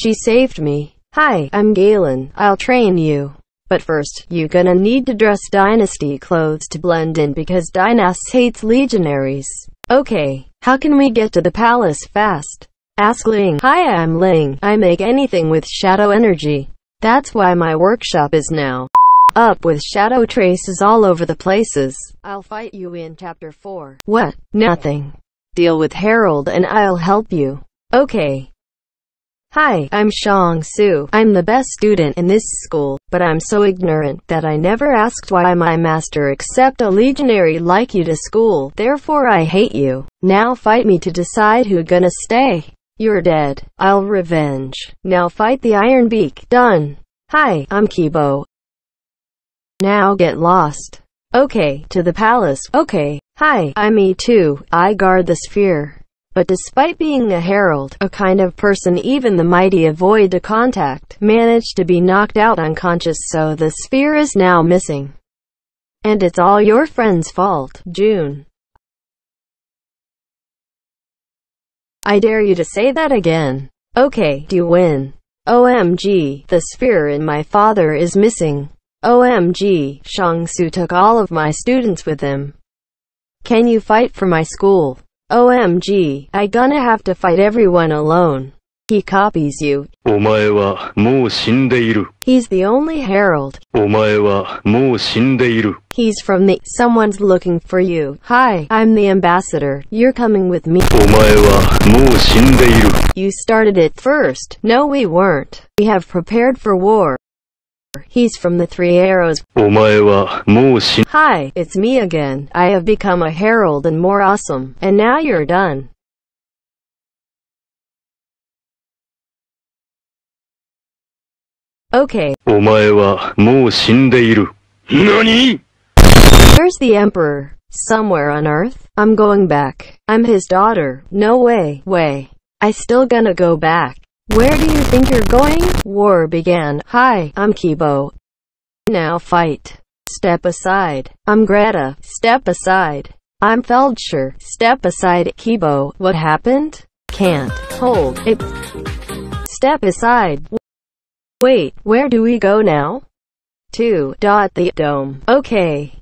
She saved me. Hi, I'm Galen. I'll train you. But first, you gonna need to dress Dynasty clothes to blend in because Dynas hates legionaries. Okay, how can we get to the palace fast? Ask Ling. Hi, I'm Ling. I make anything with shadow energy. That's why my workshop is now up with shadow traces all over the places. I'll fight you in chapter 4. What? Nothing. Deal with Harold and I'll help you. Okay. Hi, I'm Shang Su. I'm the best student in this school, but I'm so ignorant that I never asked why my master accept a legionary like you to school. Therefore I hate you. Now fight me to decide who gonna stay. You're dead. I'll revenge. Now fight the Iron Beak. Done. Hi, I'm Kibo. Now get lost. Okay, to the palace. Okay. Hi, I'm E2. I guard the sphere. But despite being a herald, a kind of person even the mighty avoid the contact, managed to be knocked out unconscious, so the sphere is now missing. And it's all your friend's fault, June. I dare you to say that again. Okay, you win. OMG, the sphere in my father is missing. OMG, Shang Su took all of my students with him. Can you fight for my school? OMG, I gonna have to fight everyone alone. He copies you. お前はもう死んでいる。 He's the only herald. お前はもう死んでいる。 He's from the... Someone's looking for you. Hi, I'm the ambassador. You're coming with me. お前はもう死んでいる。 You started it first. No, we weren't. We have prepared for war. He's from the Three Arrows. お前はもう死ん Hi, it's me again. I have become a herald and more awesome. And now you're done. Okay. お前はもう死んでいる。何? Where's the Emperor? Somewhere on Earth? I'm going back. I'm his daughter. No way. I still gonna go back. Where do you think you're going? War began. Hi, I'm Kibo. Now fight. Step aside. I'm Greta. Step aside. I'm Feldscher. Step aside. Kibo, what happened? Can't hold it. Step aside. Wait, where do we go now? To the dome. Okay.